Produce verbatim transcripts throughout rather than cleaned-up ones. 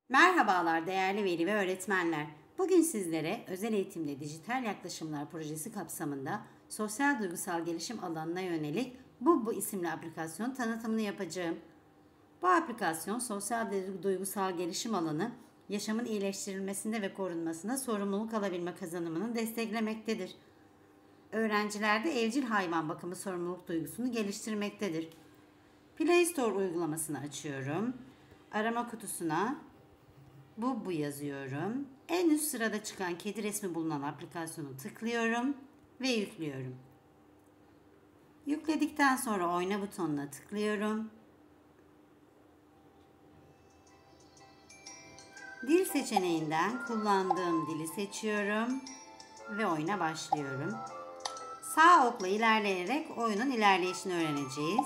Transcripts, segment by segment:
Merhabalar değerli veli ve öğretmenler. Bugün sizlere özel eğitimde dijital yaklaşımlar projesi kapsamında sosyal duygusal gelişim alanına yönelik Bubbu isimli aplikasyon tanıtımını yapacağım. Bu aplikasyon sosyal duygusal gelişim alanı yaşamın iyileştirilmesinde ve korunmasında sorumluluk alabilme kazanımını desteklemektedir. Öğrencilerde evcil hayvan bakımı sorumluluk duygusunu geliştirmektedir. Play Store uygulamasını açıyorum. Arama kutusuna Bubbu yazıyorum. En üst sırada çıkan kedi resmi bulunan aplikasyonu tıklıyorum ve yüklüyorum. Yükledikten sonra oyna butonuna tıklıyorum. Dil seçeneğinden kullandığım dili seçiyorum ve oyuna başlıyorum. Sağ okla ilerleyerek oyunun ilerleyişini öğreneceğiz.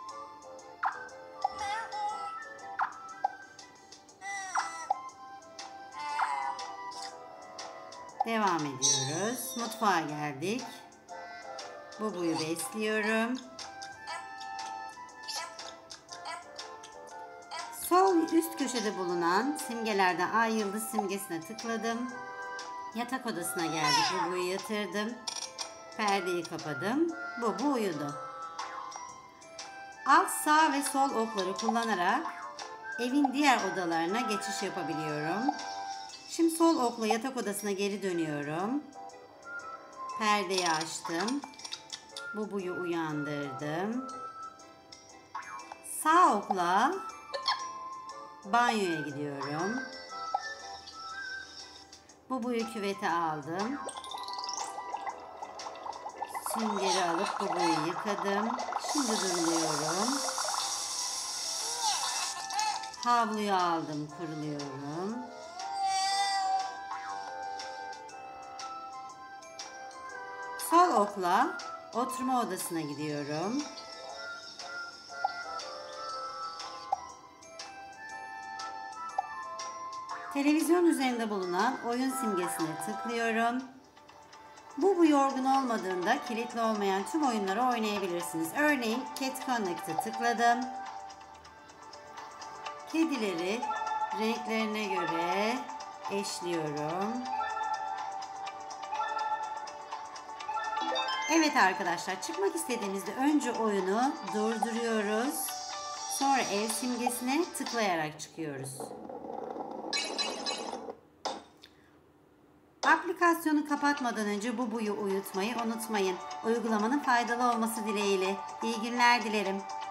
Devam ediyoruz. Mutfağa geldik. Bubbu'yu besliyorum. Sol üst köşede bulunan simgelerden ay yıldız simgesine tıkladım. Yatak odasına geldik. Bubbu'yu yatırdım. Perdeyi kapadım. Bubbu uyudu. Alt, sağ ve sol okları kullanarak evin diğer odalarına geçiş yapabiliyorum. Şimdi sol okla yatak odasına geri dönüyorum. Perdeyi açtım. Bubbu'yu uyandırdım. Sağ okla banyoya gidiyorum. Bubbu'yu küvete aldım. Süngeri alıp Bubbu'yu yıkadım. Şimdi duruluyorum. Havluyu aldım, kuruluyorum. Sol okla oturma odasına gidiyorum. Televizyon üzerinde bulunan oyun simgesine tıklıyorum. Bubbu yorgun olmadığında kilitli olmayan tüm oyunları oynayabilirsiniz. Örneğin Cat Connect'e tıkladım. Kedileri renklerine göre eşliyorum. Evet arkadaşlar, çıkmak istediğimizde önce oyunu durduruyoruz. Sonra ev simgesine tıklayarak çıkıyoruz. Aplikasyonu kapatmadan önce Bubbu'yu uyutmayı unutmayın. Uygulamanın faydalı olması dileğiyle. İyi günler dilerim.